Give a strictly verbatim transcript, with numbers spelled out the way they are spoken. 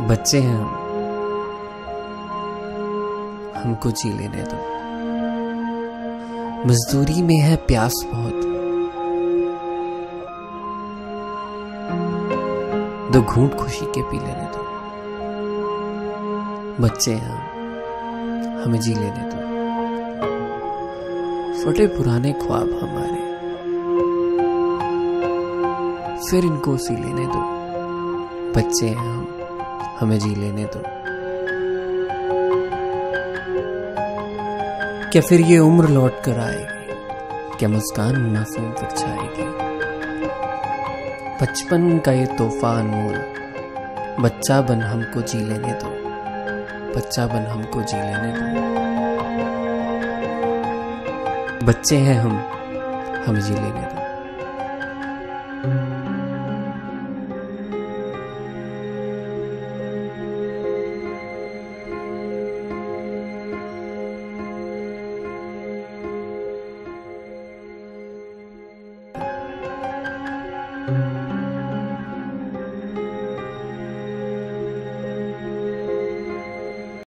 बच्चे हैं हम, हमको जी लेने दो। मजदूरी में है प्यास बहुत, दो घूंट खुशी के पी लेने दो। बच्चे हैं हम, हमें जी लेने दो। फटे पुराने ख्वाब हमारे, फिर इनको सी लेने दो। बच्चे हैं हम, हमें जी लेने दो। क्या फिर ये उम्र लौट कर आएगी? क्या मुस्कान मासूम फिर छाएगी? बचपन का ये तोहफा अनमोल, बच्चा बन हमको जी लेने दो। बच्चा बन हमको जी लेने दो। बच्चे हैं हम, हमें जी लेने दो। thank you